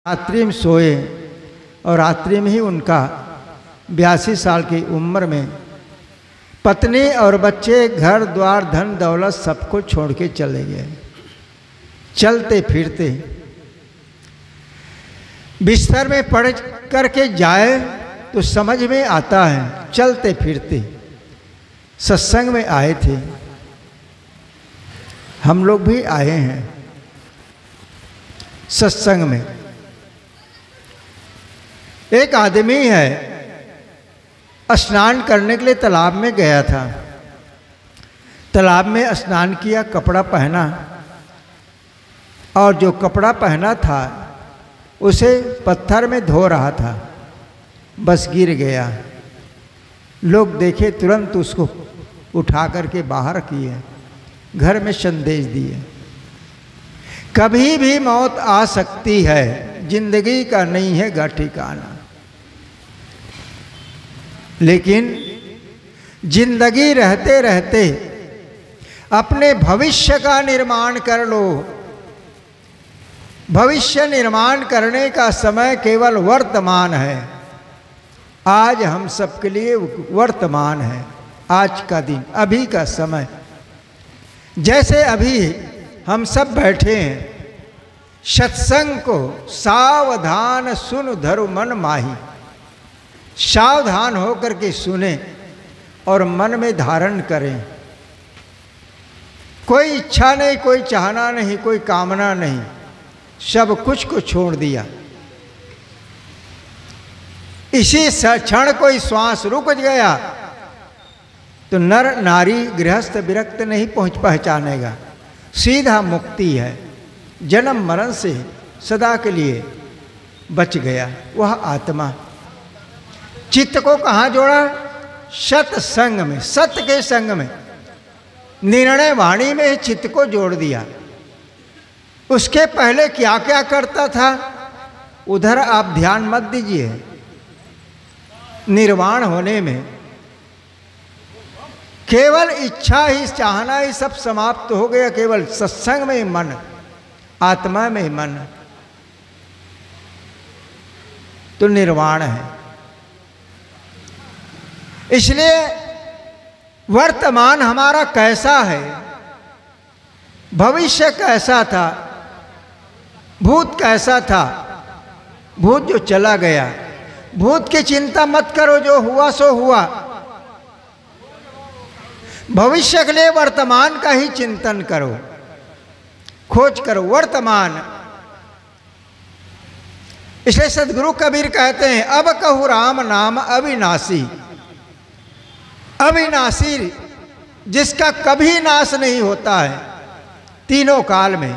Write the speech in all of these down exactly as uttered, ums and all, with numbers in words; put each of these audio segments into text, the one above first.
रात्रि में सोए और रात्रि में ही उनका बयासी साल की उम्र में पत्नी और बच्चे घर द्वार धन दौलत सबको छोड़ के चले गए। चलते फिरते बिस्तर में पड़ करके जाए तो समझ में आता है। चलते फिरते सत्संग में आए थे, हम लोग भी आए हैं सत्संग में। एक आदमी है, स्नान करने के लिए तालाब में गया था। तालाब में स्नान किया, कपड़ा पहना और जो कपड़ा पहना था उसे पत्थर में धो रहा था, बस गिर गया। लोग देखे, तुरंत उसको उठा करके बाहर किए, घर में संदेश दिए। कभी भी मौत आ सकती है, जिंदगी का नहीं है गा ठिकाना, लेकिन जिंदगी रहते रहते अपने भविष्य का निर्माण कर लो। भविष्य निर्माण करने का समय केवल वर्तमान है। आज हम सबके लिए वर्तमान है, आज का दिन, अभी का समय। जैसे अभी हम सब बैठे हैं, सत्संग को सावधान सुन धरु मन माही, सावधान होकर के सुने और मन में धारण करें। कोई इच्छा नहीं, कोई चाहना नहीं, कोई कामना नहीं, सब कुछ को छोड़ दिया। इसी क्षण कोई श्वास रुक गया तो नर नारी गृहस्थ विरक्त नहीं पहुंच पहचानेगा। सीधा मुक्ति है, जन्म मरण से सदा के लिए बच गया वह आत्मा। चित्त को कहाँ जोड़ा? सत्संग में, सत्य के संग में, निर्णय वाणी में चित्त को जोड़ दिया। उसके पहले क्या क्या करता था उधर आप ध्यान मत दीजिए। निर्वाण होने में केवल इच्छा ही, चाहना ही सब समाप्त हो गया। केवल सत्संग में मन, आत्मा में मन, तो निर्वाण है। इसलिए वर्तमान हमारा कैसा है, भविष्य कैसा था, भूत कैसा था, भूत जो चला गया, भूत की चिंता मत करो, जो हुआ सो हुआ। भविष्य के लिए वर्तमान का ही चिंतन करो, खोज करो वर्तमान। इसलिए सदगुरु कबीर कहते हैं, अब कहूँ राम नाम अविनाशी। अविनाशी जिसका कभी नाश नहीं होता है तीनों काल में,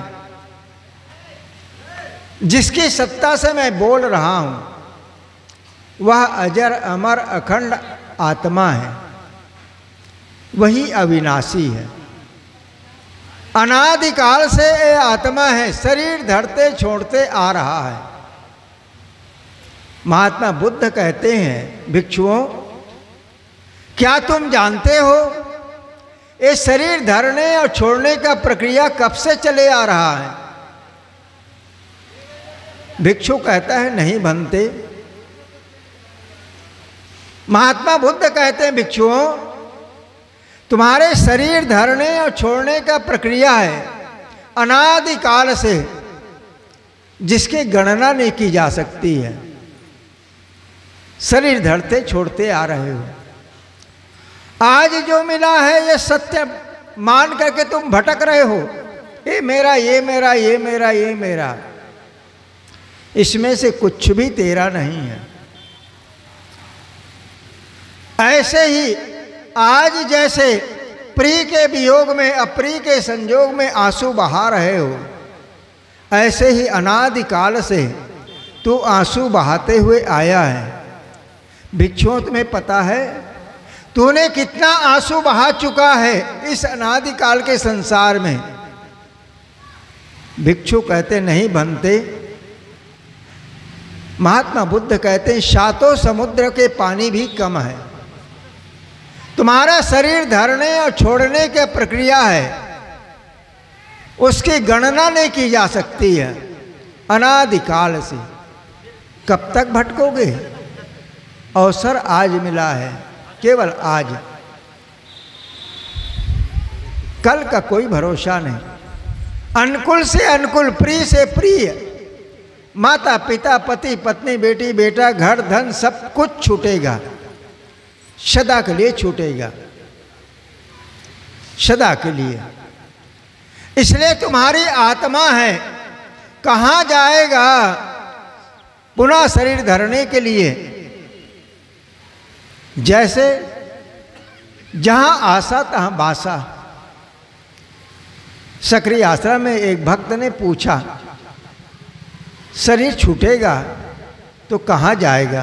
जिसकी सत्ता से मैं बोल रहा हूं, वह अजर अमर अखंड आत्मा है, वही अविनाशी है। अनादिकाल से ये आत्मा है, शरीर धरते छोड़ते आ रहा है। महात्मा बुद्ध कहते हैं, भिक्षुओं क्या तुम जानते हो ये शरीर धरने और छोड़ने का प्रक्रिया कब से चले आ रहा है? भिक्षु कहता है, नहीं बनते। महात्मा बुद्ध कहते हैं, भिक्षुओं तुम्हारे शरीर धरने और छोड़ने का प्रक्रिया है अनादिकाल से, जिसकी गणना नहीं की जा सकती है। शरीर धरते छोड़ते आ रहे हो। आज जो मिला है ये सत्य मान करके तुम भटक रहे हो, ये मेरा, ये मेरा, ये मेरा, ये मेरा। इसमें से कुछ भी तेरा नहीं है। ऐसे ही आज जैसे प्रिय के वियोग में, अप्रिय के संयोग में आंसू बहा रहे हो, ऐसे ही अनादिकाल से तू आंसू बहाते हुए आया है। भिक्षुओं तुम्हें पता है तूने कितना आंसू बहा चुका है इस अनादिकाल के संसार में? भिक्षु कहते नहीं बनते। महात्मा बुद्ध कहते हैं, सातों समुद्र के पानी भी कम है। तुम्हारा शरीर धरने और छोड़ने की प्रक्रिया है, उसकी गणना नहीं की जा सकती है। अनादिकाल से कब तक भटकोगे? अवसर आज मिला है, केवल आज। कल का कोई भरोसा नहीं। अनुकूल से अनुकूल, प्रिय से प्रिय, माता पिता, पति पत्नी, बेटी बेटा, घर धन सब कुछ छूटेगा, सदा के लिए छूटेगा, सदा के लिए। इसलिए तुम्हारी आत्मा है, कहाँ जाएगा पुनः शरीर धरने के लिए? जैसे जहाँ आशा तहाँ बासा। सक्रिय आश्रम में एक भक्त ने पूछा, शरीर छूटेगा तो कहाँ जाएगा?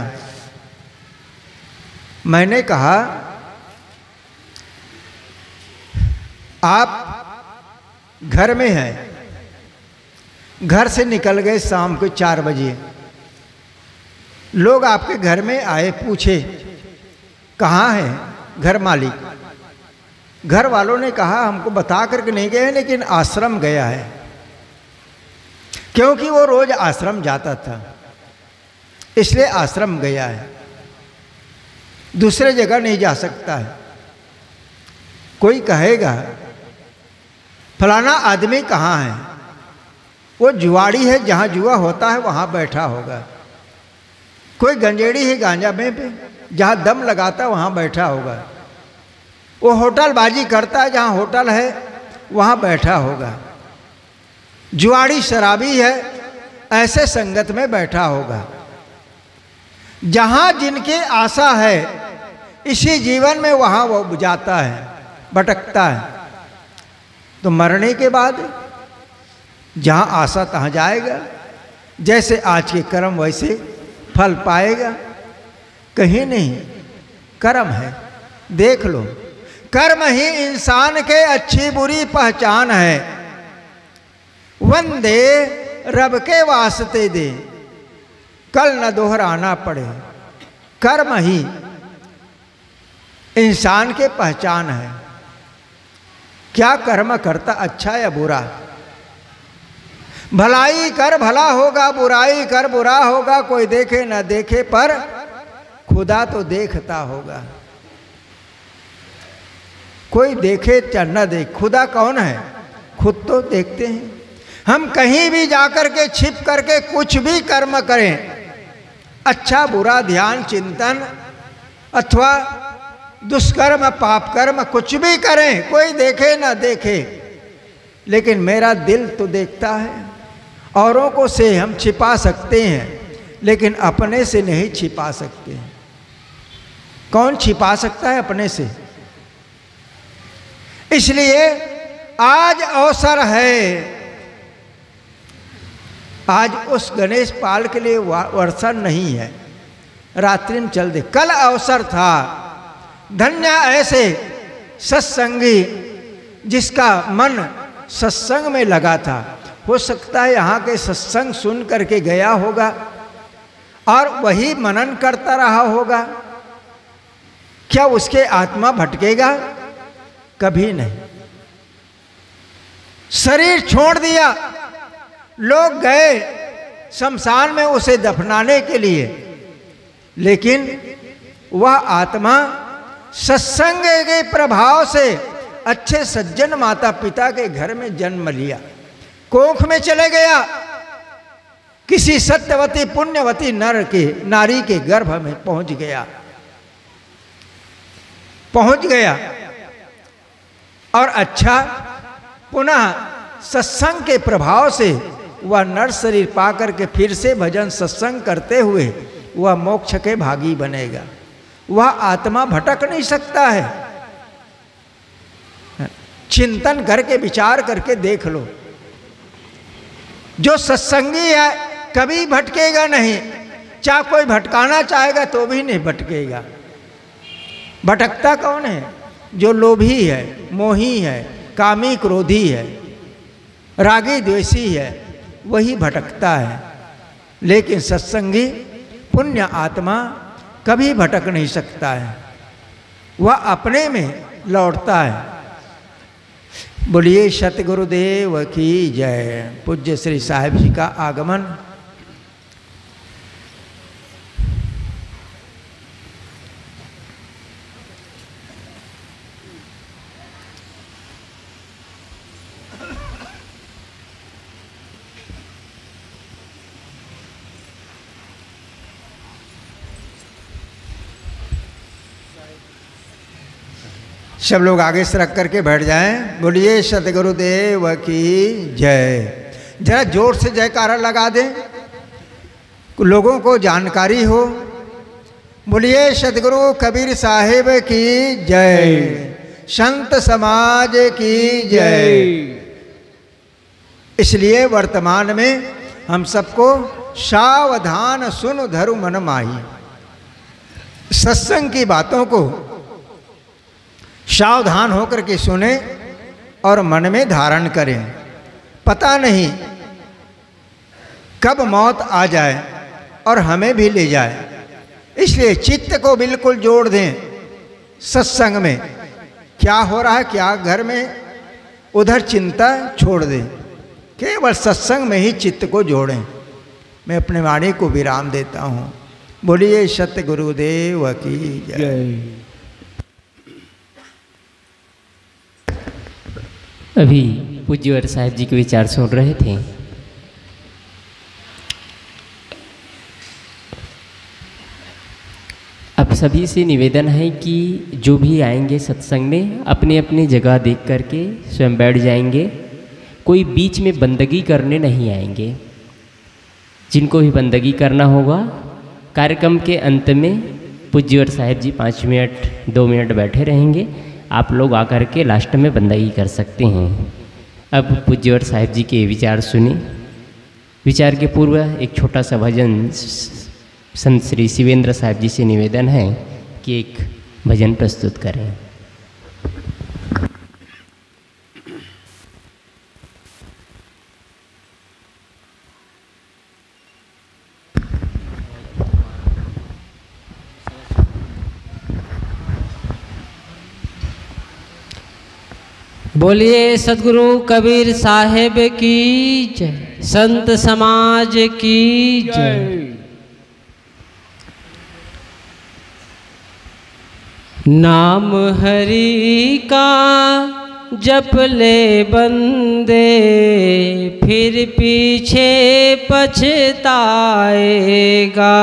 मैंने कहा, आप घर में हैं, घर से निकल गए शाम को चार बजे, लोग आपके घर में आए, पूछे कहाँ है घर मालिक? घर वालों ने कहा हमको बता करके नहीं गए, लेकिन आश्रम गया है, क्योंकि वो रोज आश्रम जाता था, इसलिए आश्रम गया है, दूसरे जगह नहीं जा सकता है। कोई कहेगा फलाना आदमी कहाँ है? वो जुआड़ी है, जहाँ जुआ होता है वहाँ बैठा होगा। कोई गंजेड़ी है गांजा में पे, जहाँ दम लगाता वहाँ बैठा होगा। वो होटलबाजी करता है, जहाँ होटल है वहाँ बैठा होगा। जुआड़ी शराबी है, ऐसे संगत में बैठा होगा। जहाँ जिनकी आशा है इसी जीवन में, वहाँ वो जाता है, भटकता है। तो मरने के बाद जहाँ आशा तहाँ जाएगा। जैसे आज के कर्म वैसे फल पाएगा। कहीं नहीं, कर्म है, देख लो। कर्म ही इंसान के अच्छी बुरी पहचान है। वंदे रब के वास्ते दे, कल न दोहराना पड़े। कर्म ही इंसान के पहचान है। क्या कर्म करता, अच्छा या बुरा? भलाई कर भला होगा, बुराई कर बुरा होगा। कोई देखे न देखे पर खुदा तो देखता होगा। कोई देखे चाहे न देखे, खुदा कौन है? खुद तो देखते हैं। हम कहीं भी जाकर के छिप करके कुछ भी कर्म करें, अच्छा बुरा ध्यान चिंतन अथवा दुष्कर्म पाप कर्म कुछ भी करें, कोई देखे ना देखे, लेकिन मेरा दिल तो देखता है। औरों को से हम छिपा सकते हैं, लेकिन अपने से नहीं छिपा सकते हैं। कौन छिपा सकता है अपने से? इसलिए आज अवसर है। आज उस गणेश पाल के लिए वर्षा नहीं है, रात्रि में चल दे। कल अवसर था। धन्य ऐसे सत्संगी जिसका मन सत्संग में लगा था। हो सकता है यहाँ के सत्संग सुन करके गया होगा और वही मनन करता रहा होगा। क्या उसके आत्मा भटकेगा? कभी नहीं। शरीर छोड़ दिया, लोग गए शमशान में उसे दफनाने के लिए, लेकिन वह आत्मा सत्संग के प्रभाव से अच्छे सज्जन माता पिता के घर में जन्म लिया, कोख में चले गया, किसी सत्यवती पुण्यवती नर के नारी के गर्भ में पहुंच गया पहुंच गया और अच्छा पुनः सत्संग के प्रभाव से वह नर शरीर पाकर के फिर से भजन सत्संग करते हुए वह मोक्ष के भागी बनेगा। वह आत्मा भटक नहीं सकता है। चिंतन करके विचार करके देख लो। जो सत्संगी है कभी भटकेगा नहीं। चाहे कोई भटकाना चाहेगा तो भी नहीं भटकेगा। भटकता कौन है? जो लोभी है, मोही है, कामी क्रोधी है, रागी द्वेषी है, वही भटकता है। लेकिन सत्संगी पुण्य आत्मा कभी भटक नहीं सकता है, वह अपने में लौटता है। बोलिए सतगुरुदेव की जय। पूज्य श्री साहिब जी का आगमन सब लोग आगे से रख करके बैठ जाएं। बोलिए सतगुरुदेव की जय। जरा जोर से जयकारा लगा दें, लोगों को जानकारी हो। बोलिए सतगुरु कबीर साहिब की जय, संत समाज की जय। इसलिए वर्तमान में हम सबको सावधान सुन धरु मन माही, सत्संग की बातों को सावधान होकर के सुने और मन में धारण करें। पता नहीं कब मौत आ जाए और हमें भी ले जाए, इसलिए चित्त को बिल्कुल जोड़ दें सत्संग में। क्या हो रहा है क्या घर में, उधर चिंता छोड़ दें, केवल सत्संग में ही चित्त को जोड़ें। मैं अपने वाणी को विराम देता हूँ। बोलिए सत्य गुरुदेव की जय। अभी पूज्यवर साहिब जी के विचार सुन रहे थे। अब सभी से निवेदन है कि जो भी आएंगे सत्संग में अपनी अपनी जगह देख करके स्वयं बैठ जाएंगे। कोई बीच में बंदगी करने नहीं आएंगे। जिनको भी बंदगी करना होगा कार्यक्रम के अंत में पूज्यवर साहिब जी पाँच मिनट दो मिनट बैठे रहेंगे। आप लोग आकर के लास्ट में बंदगी कर सकते हैं। अब पूज्यवर साहिब जी के विचार सुने। विचार के पूर्व एक छोटा सा भजन संत श्री शिवेंद्र साहिब जी से निवेदन है कि एक भजन प्रस्तुत करें। बोलिए सद्गुरु कबीर साहेब की जय, संत समाज की जय। नाम हरि का जप ले बंदे, फिर पीछे पछताएगा।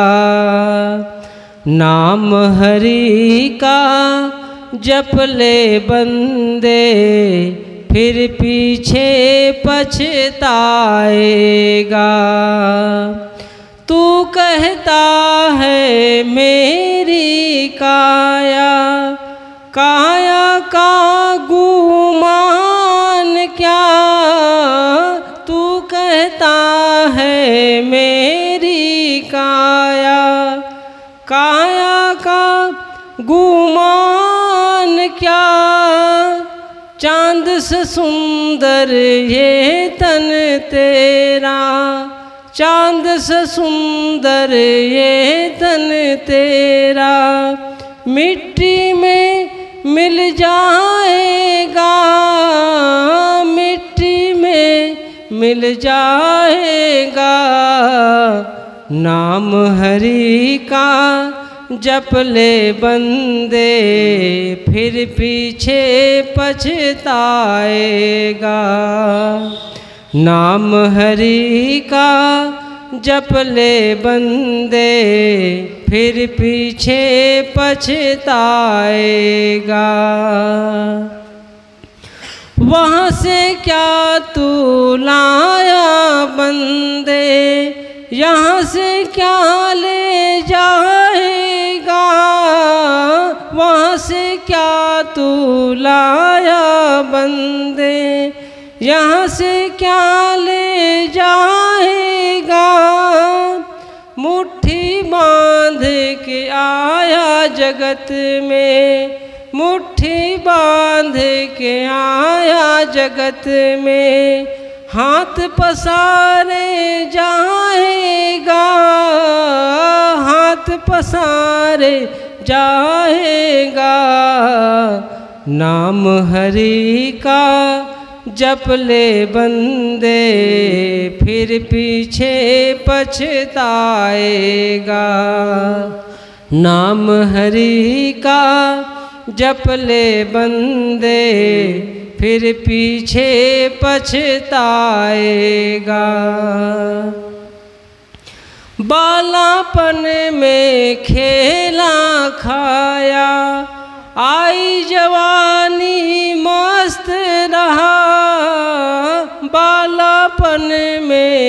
नाम हरि का जप ले बंदे, फिर पीछे पछताएगा। तू कहता है मेरी काया, काया का गुमान क्या। तू कहता है मेरी काया, काया का गुमान क्या। चांद से सुंदर ये तन तेरा, चांद से सुंदर ये तन तेरा। मिट्टी में मिल जाएगा, मिट्टी में मिल जाएगा। नाम हरि का जप ले बंदे, फिर पीछे पछताएगा। नाम हरि का जप ले बंदे, फिर पीछे पछताएगा। वहाँ से क्या तू लाया बंदे, यहाँ से क्या ले जाएगा। वहाँ से क्या तू लाया बंदे, यहाँ से क्या ले जाएगा। मुट्ठी बांध के आया जगत में, मुट्ठी बांध के आया जगत में। हाथ पसारे जाएगा, हाथ पसारे जाएगा। नाम हरि का जप ले बंदे, फिर पीछे पछताएगा। नाम हरि का जप ले बंदे, फिर पीछे पछताएगा। बालापन में खेला खाया, आई जवानी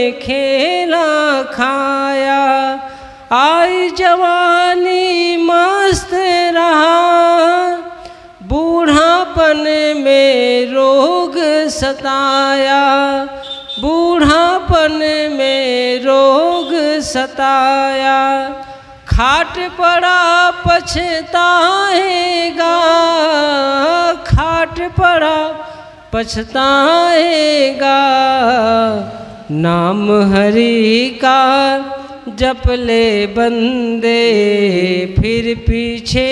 खेला खाया, आई जवानी मस्त रहा, बूढ़ापन में रोग सताया, बूढ़ापन में रोग सताया, खाट पड़ा पछताएगा, खाट पड़ा पछताएगा, नाम हरि का जप ले बंदे फिर पीछे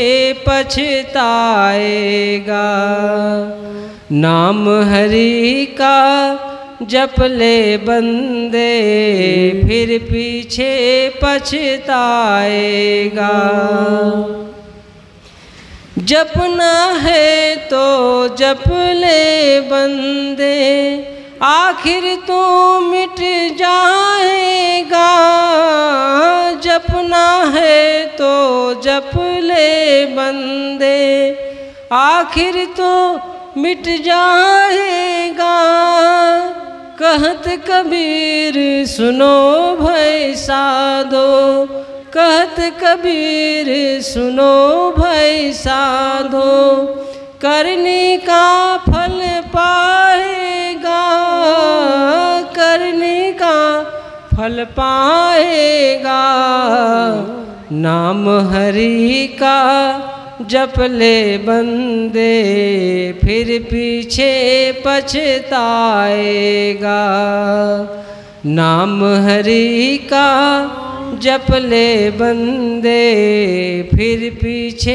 पछताएगा, नाम हरि का जप ले बंदे फिर पीछे पछताएगा। जपना है तो जप ले बंदे, आखिर तो मिट जाएगा, जपना है तो जप ले बंदे, आखिर तो मिट जाएगा, कहत कबीर सुनो भाई साधो, कहत कबीर सुनो भाई साधो, करने का फल पाएगा, करने का फल पाएगा, नाम हरि का जप ले बंदे फिर पीछे पछताएगा, नाम हरि का जप ले बंदे फिर पीछे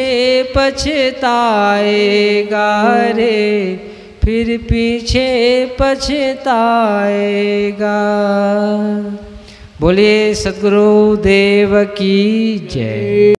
पछताएगा रे, फिर पीछे पछताएगा। बोलिए सद्गुरु देव की जय।